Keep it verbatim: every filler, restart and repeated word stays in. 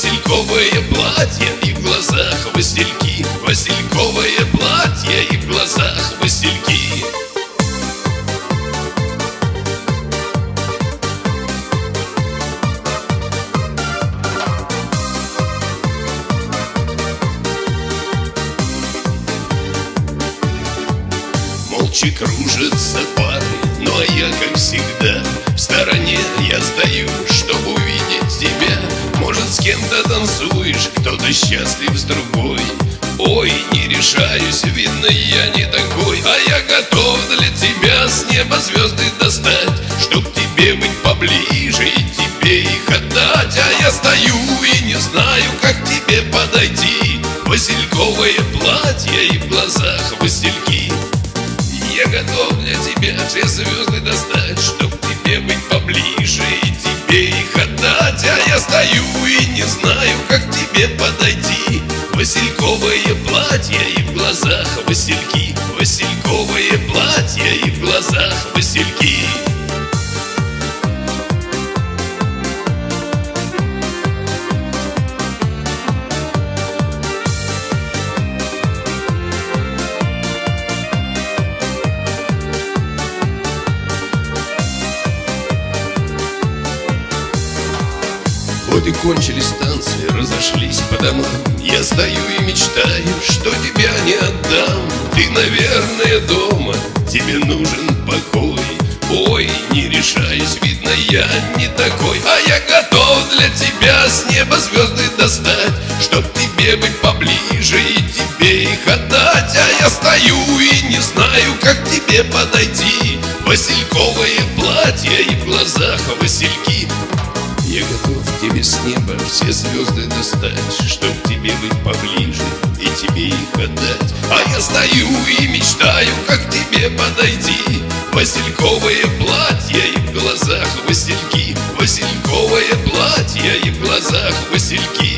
Васильковое платье и в глазах васильки. Васильковое платье и в глазах васильки. Молча кружатся пары, ну а я, как всегда, в стороне я стою, чтобы увидеть тебя. Может, с кем-то танцуешь, кто-то счастлив с другой. Ой, не решаюсь, видно, я не такой. А я готов для тебя с неба звезды достать, чтоб тебе быть поближе и тебе их отдать. А я стою и не знаю, как к тебе подойти. Васильковое платье и в глазах васильки. Я готов для тебя все звезды достать, чтоб тебе быть поближе и тебе их отдать. А я стою и не знаю, как к тебе подойти. Васильковое платье и в глазах васильки. Васильковое платье и в глазах васильки. Вот и кончились танцы, разошлись по домам. Я стою и мечтаю, что тебя не отдам. Ты, наверное, дома, тебе нужен покой. Ой, не решаюсь, видно, я не такой. А я готов для тебя с неба звезды достать, чтоб тебе быть поближе и тебе их отдать. А я стою и не знаю, как к тебе подойти. Васильковое платье и в глазах васильки. Я готов тебе с неба все звезды достать, чтоб тебе быть поближе и тебе их отдать. А я стою и мечтаю, как к тебе подойти. Васильковое платье и в глазах васильки. Васильковое платье и в глазах васильки.